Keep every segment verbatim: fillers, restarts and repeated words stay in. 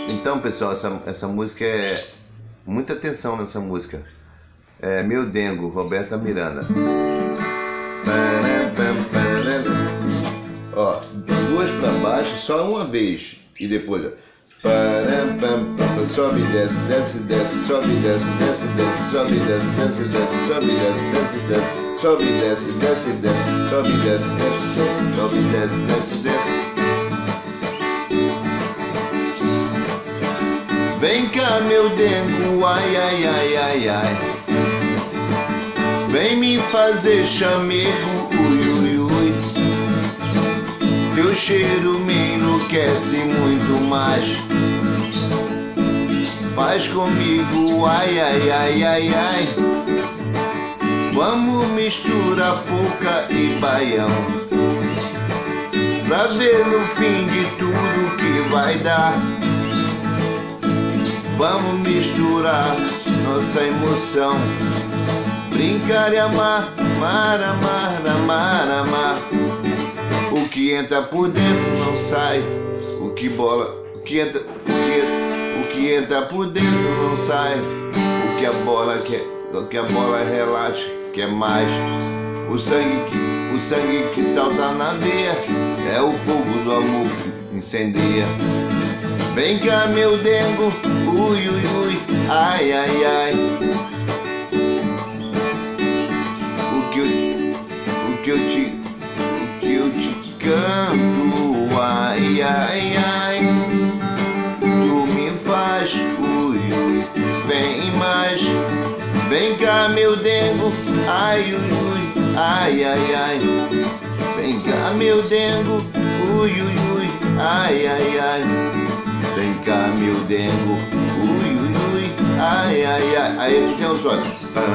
Então, pessoal, essa, essa música é... Muita atenção nessa música. É Meu Dengo, Roberta Miranda. Ó, duas pra baixo, só uma vez. E depois, ó. Sobe, desce, desce, desce, sobe, desce, desce, desce, sobe, desce, desce, desce, sobe, desce, desce, desce, sobe, desce, desce, desce, sobe, desce, desce, desce, sobe, desce, desce, desce. Vem cá, meu dengo, ai, ai, ai, ai, ai. Vem me fazer chamego, ui, ui, ui. Teu cheiro me enlouquece muito mais. Faz comigo, ai, ai, ai, ai, ai. Vamos misturar polca e baião, pra ver no fim de tudo que vai dar. Vamos misturar nossa emoção, brincar e amar, amar, amar, amar, amar. O que entra por dentro não sai, o que bola, o que entra, o que, o que entra por dentro não sai. O que a bola quer, o que a bola relaxa, quer mais. O sangue que, o sangue que salta na veia é o fogo do amor que incendeia. Vem cá, meu dengo, ui, ui, ui, ai, ai, ai. O que eu, o que eu te, o que eu te canto, ai, ai, ai. Tu me faz, ui, ui, vem mais. Vem cá, meu dengo, ai, ui, ui, ai, ai, ai. Vem cá, meu dengo, ui, ui, ui, ai, ai, ai. Vem cá, meu dengo, ui, ui, ui, ai, ai, ai. Aí aqui tem o solo.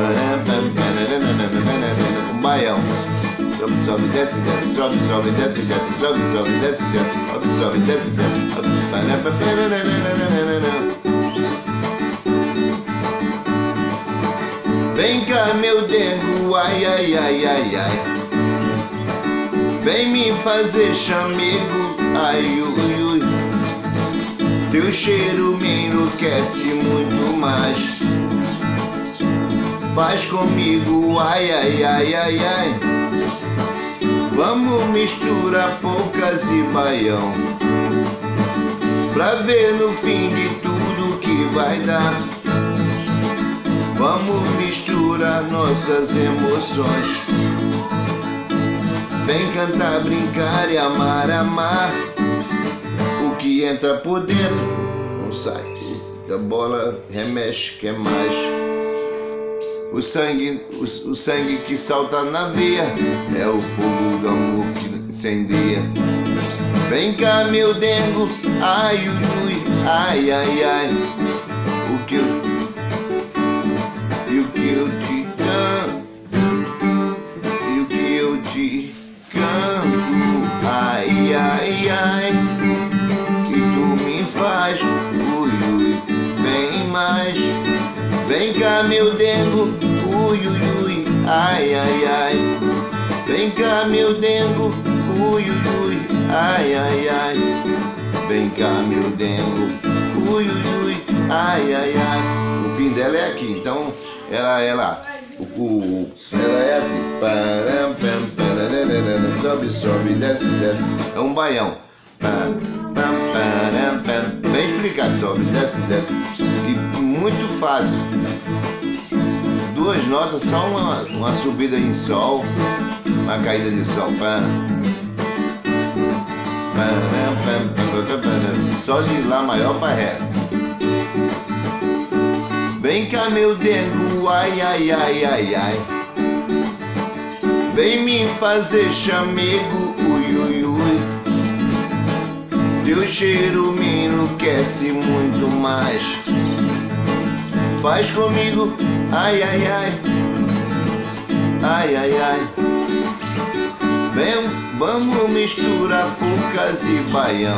Um baião. Sobe, sobe, desce, desce, sobe, sobe, desce, desce, sobe, sobe, desce, desce, sobe, sobe, desce, desce. Vem cá, meu dengo, ai, ai, ai, ai, ai. Vem me fazer chamego, ai, ui, ui. Teu cheiro me enlouquece muito mais. Faz comigo, ai, ai, ai, ai, ai. Vamos misturar polcas e baião, pra ver no fim de tudo que vai dar. Vamos misturar nossas emoções, vem cantar, brincar e amar, amar. O que entra por dentro não sai, a bola remexe, quer mais. O sangue, o, o sangue que salta na veia é o fogo do amor que incendeia. Vem cá, meu dengo, ai, ui, ui, ai, ai, ai. O que eu, e o que eu te canto, e o que eu te canto, ai, ai, ai. Faz, ui, ui, vem mais. Vem cá, meu dengo, ui, ui, ui, ai, ai, ai. Vem cá, meu dengo, ui, ui, ui, ai, ai, ai. Vem cá, meu dengo, ui, ui, ui, ai, ai, ai. O fim dela é aqui, então ela, ela, o, o, ela é assim. Sobe, sobe, desce, desce. É um baião. Bem explicado, sobe, desce, desce. E muito fácil. Duas notas, só uma, uma subida em sol, uma caída de sol. Sol de Lá maior para Ré. Vem cá, meu dengo, ai, ai, ai, ai, ai. Vem me fazer chamego, ui, ui, ui. Teu cheiro me enlouquece muito mais. Faz comigo, ai, ai, ai, ai, ai, ai. Vem, vamos misturar polcas e baião,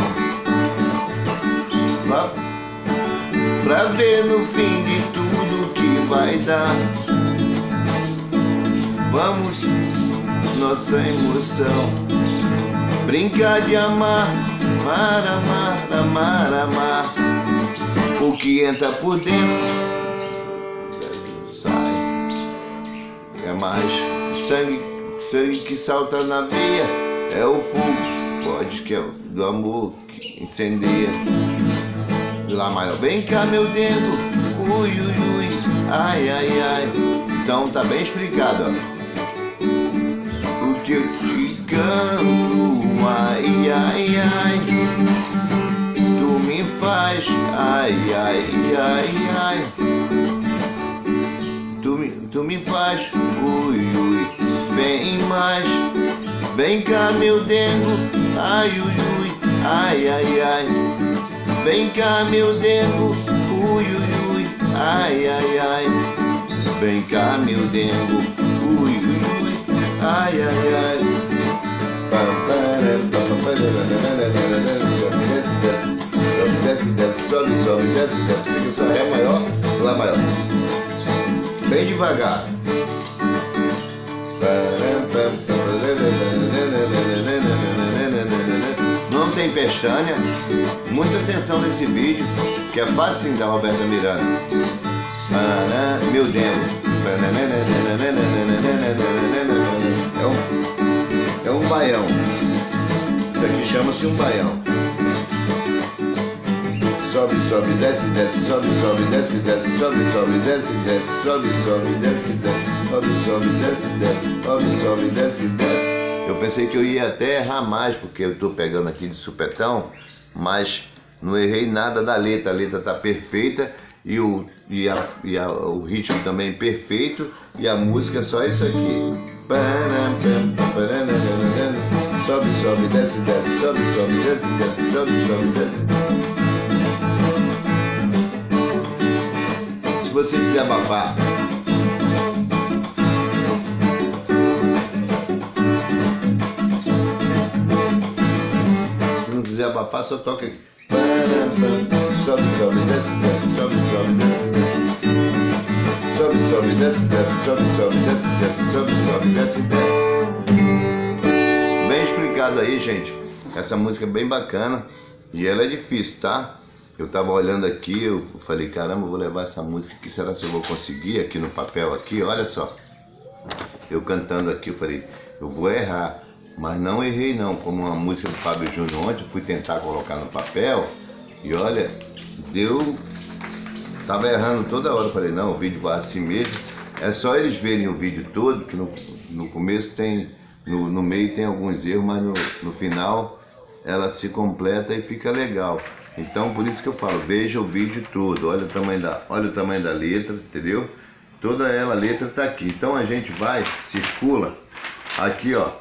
pra, pra ver no fim de tudo que vai dar. Vamos, nossa emoção, brincar de amar, amar, amar, amar, amar. que entra por dentro sai. É mais sangue, sangue que salta na veia. É o fogo forte que é do amor que incendeia. Lá maior, vem cá meu dengo, ui ui ui, ai ai ai. Então tá bem explicado, ó. O que eu te canto, ai ai ai, tu me faz, ai ai ai ai, tu me, tu me faz, ui ui, vem mais, vem cá meu dengo, ai ui ui, ai ai ai, vem cá meu dengo, ui ui ui, ai ai ai, vem cá meu dengo, ui ui ui, ai ai ai. Desce, desce, desce, desce, sobe, sobe, desce, desce, fica só Ré maior, Lá maior, bem devagar. Não tem pestânia. Muita atenção nesse vídeo, que é fácil da Roberta Miranda. Meu dengo. É um, é um baião. Isso aqui chama-se um baião. Sobe, sobe, desce, desce, sobe, sobe, desce, desce, sobe, sobe, desce, desce, sobe, sobe, desce, desce, sobe, sobe, desce, desce, sobe, sobe, desce, desce. Eu pensei que eu ia até errar mais, porque eu tô pegando aqui de supetão, mas não errei nada da letra. A letra tá perfeita e o, e a, e a, o ritmo também perfeito, e a música é só isso aqui. Sobe, sobe, desce, desce, sobe, sobe, desce, desce, sobe, sobe, desce. Se você quiser abafar, se não quiser abafar, só toca aqui. Sobe, sobe, desce, desce, sobe, sobe, desce, desce. Sobe, sobe, desce, desce, sobe, sobe, desce, desce, sobe, sobe, desce, desce. Bem explicado aí, gente. Essa música é bem bacana e ela é difícil, tá? Eu tava olhando aqui, eu falei, caramba, eu vou levar essa música aqui, será que eu vou conseguir aqui no papel aqui? Olha só, eu cantando aqui, eu falei, eu vou errar, mas não errei não, como uma música do Fábio Júnior ontem, fui tentar colocar no papel e olha, deu, tava errando toda hora, eu falei, não, o vídeo vai assim mesmo, é só eles verem o vídeo todo, que no, no começo tem, no, no meio tem alguns erros, mas no, no final ela se completa e fica legal. Então por isso que eu falo, veja o vídeo todo, olha o tamanho da, olha o tamanho da letra, entendeu? Toda ela, a letra tá aqui. Então a gente vai, circula, aqui ó,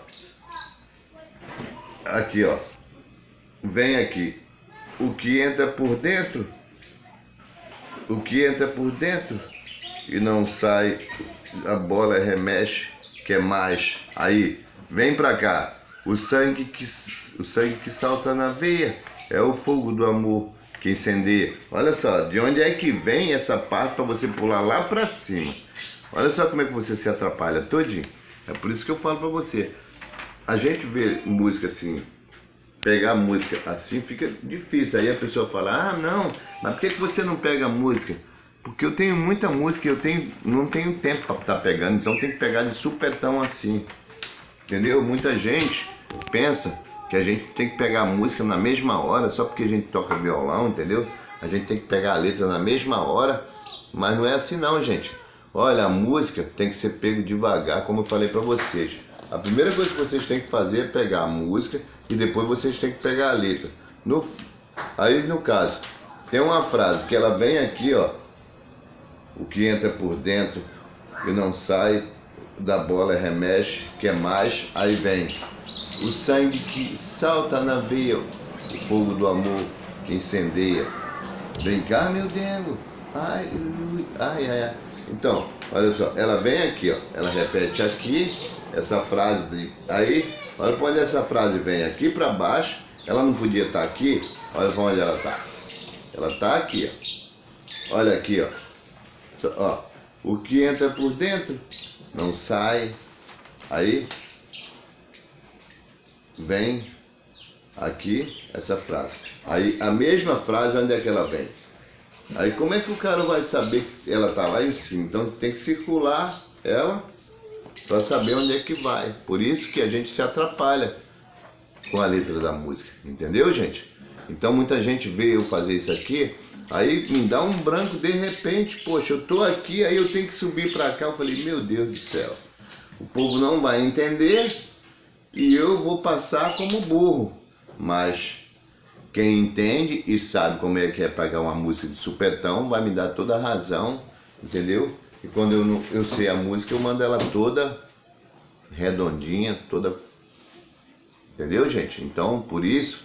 aqui ó, vem aqui, o que entra por dentro, o que entra por dentro e não sai, a bola remexe, que é mais, aí, vem pra cá, o sangue que, o sangue que salta na veia, é o fogo do amor que incendeia. Olha só, de onde é que vem essa parte para você pular lá para cima? Olha só como é que você se atrapalha todinho. É por isso que eu falo para você. A gente vê música assim, pegar música assim fica difícil. Aí a pessoa fala, ah não, mas por que que você não pega música? Porque eu tenho muita música e eu tenho, não tenho tempo para estar tá pegando, então tem que pegar de supetão assim. Entendeu? Muita gente pensa que a gente tem que pegar a música na mesma hora, só porque a gente toca violão, entendeu? A gente tem que pegar a letra na mesma hora, mas não é assim não, gente. Olha, a música tem que ser pego devagar, como eu falei pra vocês. A primeira coisa que vocês têm que fazer é pegar a música e depois vocês têm que pegar a letra. No, aí, no caso, tem uma frase que ela vem aqui, ó. O que entra por dentro e não sai, da bola remexe, que é mais, aí vem o sangue que salta na veia, o fogo do amor que incendeia. Vem cá, meu dengo, ai, ai, ai, ai. Então, olha só, ela vem aqui, ó, ela repete aqui, essa frase, de, aí, olha pra onde essa frase vem, aqui pra baixo, ela não podia estar aqui, olha pra onde ela tá. Ela tá aqui, ó, olha aqui, ó, ó, o que entra por dentro não sai, aí vem aqui essa frase. Aí a mesma frase, onde é que ela vem? Aí como é que o cara vai saber que ela tá lá em cima? Então tem que circular ela para saber onde é que vai. Por isso que a gente se atrapalha com a letra da música, entendeu, gente? Então muita gente vê eu fazer isso aqui, aí me dá um branco de repente, poxa, eu tô aqui, aí eu tenho que subir para cá. Eu falei, meu Deus do céu, o povo não vai entender e eu vou passar como burro. Mas quem entende e sabe como é que é pegar uma música de supetão vai me dar toda a razão, entendeu? E quando eu, não, eu sei a música, eu mando ela toda redondinha, toda... Entendeu, gente? Então, por isso,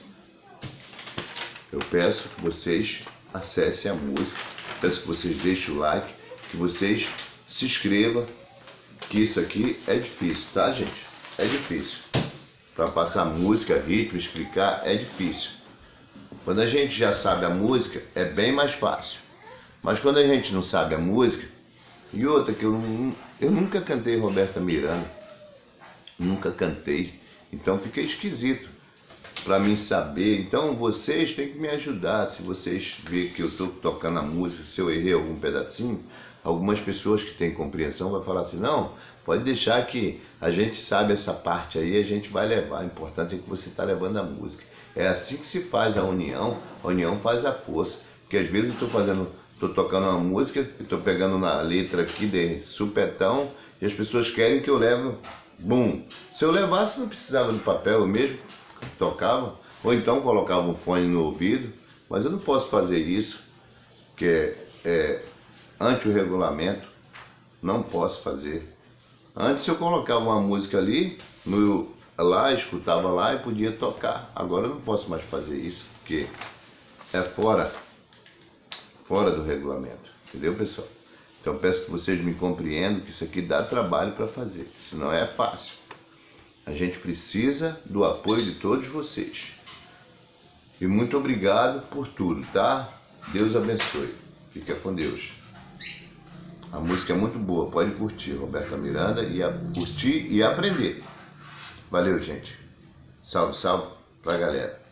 eu peço que vocês acessem a música, peço que vocês deixem o like, que vocês se inscrevam, que isso aqui é difícil, tá, gente? É difícil. Para passar música, ritmo, explicar, é difícil. Quando a gente já sabe a música, é bem mais fácil. Mas quando a gente não sabe a música, e outra que eu, não, eu nunca cantei Roberta Miranda, nunca cantei, então fica esquisito para mim saber. Então vocês têm que me ajudar. Se vocês verem que eu estou tocando a música, se eu errei algum pedacinho, algumas pessoas que têm compreensão vão falar assim, não, pode deixar que a gente sabe essa parte aí, a gente vai levar. O importante é que você está levando a música. É assim que se faz a união, a união faz a força. Porque às vezes eu estou fazendo, estou tocando uma música, estou pegando na letra aqui de supetão, e as pessoas querem que eu leve, bum. Se eu levasse não precisava do papel, eu mesmo tocava, ou então colocava um fone no ouvido, mas eu não posso fazer isso, que é, é ante o regulamento, não posso fazer. Antes eu colocava uma música ali, no, lá, escutava lá e podia tocar. Agora eu não posso mais fazer isso, porque é fora, fora do regulamento. Entendeu, pessoal? Então peço que vocês me compreendam que isso aqui dá trabalho para fazer. Isso não é fácil. A gente precisa do apoio de todos vocês. E muito obrigado por tudo, tá? Deus abençoe. Fica com Deus. A música é muito boa, pode curtir, Roberta Miranda, e a, curtir e aprender. Valeu, gente. Salve, salve pra galera.